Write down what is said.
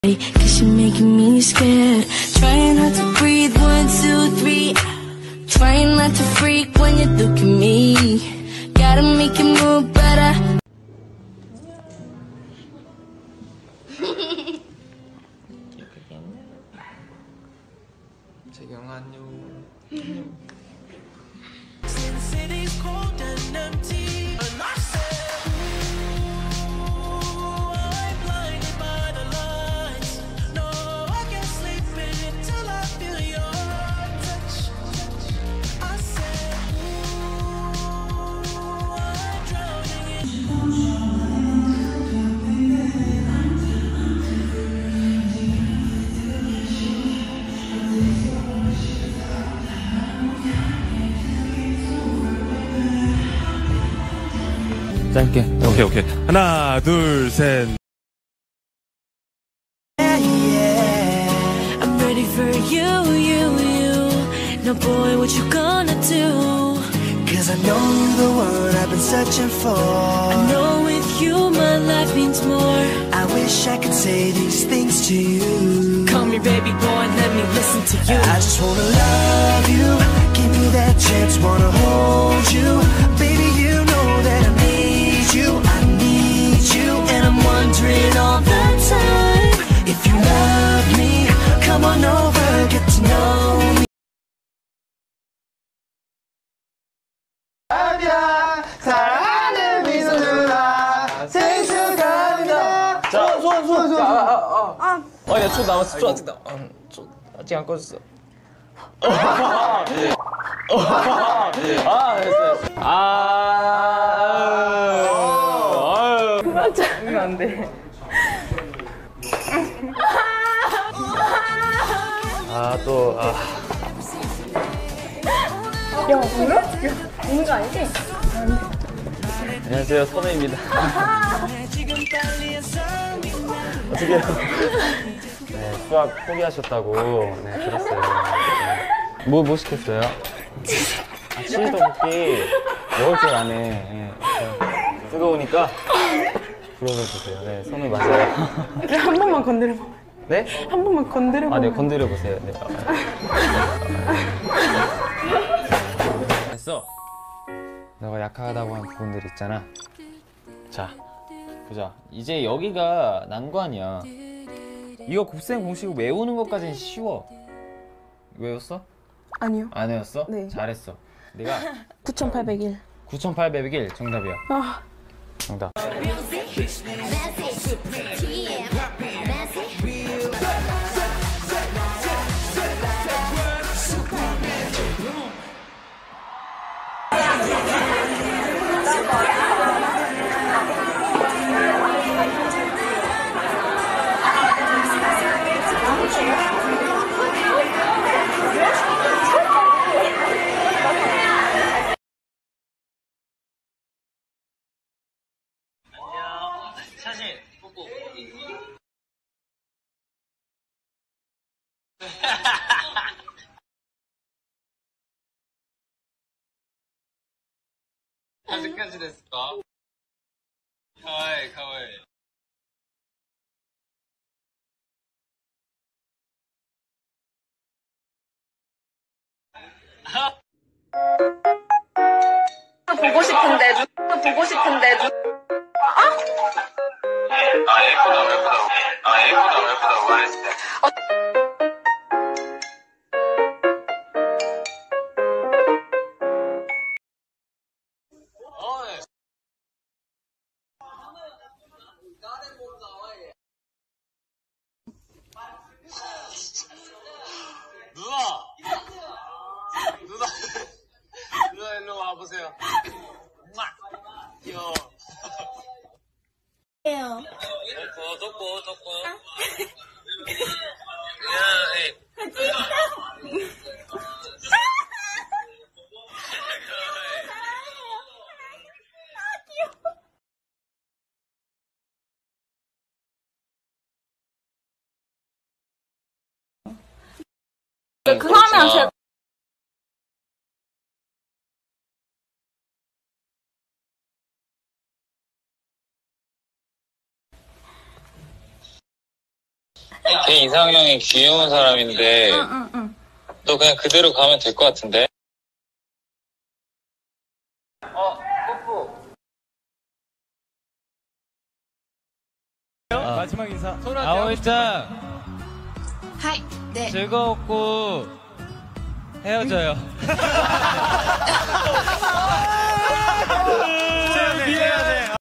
Cause you're making me scared. Trying not to breathe, 1, 2, 3. Trying not to freak when you look at me. Gotta make you move better. 재경 안녕. 짧게. 오케이. 하나, 둘, 셋. I'm ready for you. Now boy, what you gonna do? Cause I know you're the one I've been searching for. I know with you my life means more. I wish I could say these things to you. Come here baby boy, let me listen to you. I just wanna love you, give me that chance, wanna hold you. Baby, you know that I need you, and I'm wondering all the time if you love me, come on over, get to know me. 사랑하는 미소 누나 생일 축하합니다. 자, 손. 야, 초 남았어. 초 아직 안 꺼졌어. 됐어. 그만 짜면 안 돼. 야, 뭐야? 야, 우는 거 아니지? 안녕하세요, 선우입니다. 어떻게 해요? 네, 수학 포기하셨다고 들었어요. 뭐 시켰어요? 치즈 떡볶이 먹을 줄 아네. 뜨거우니까 불어서 주세요. 네, 선우 맞아요. 한 번만 건드려봐. 네? 한 번만 건드려봐. 네, 건드려보세요. 네. 됐어. 너가 약하다고 한 부분들 있잖아. 자, 보자. 이제 여기가 난관이야. 이거 곱셈 공식 외우는 것까지는 쉬워. 외웠어? 아니요. 안 외웠어? 네. 잘했어. 내가 9,801. 9,801 정답이야. 정답. 사진 뽀뽀. 아직까지 됐을까? 가와이. 보고 싶은데 예쁘다고 말했을 때. 누나 일로 와보세요. 엄마 귀여워. 덕고. 그러면 제가 제 이상형이 귀여운 사람인데 너 그냥 그대로 가면 될 것 같은데? 마지막 인사. 아오이짱 하이. 네. 즐거웠고 헤어져요.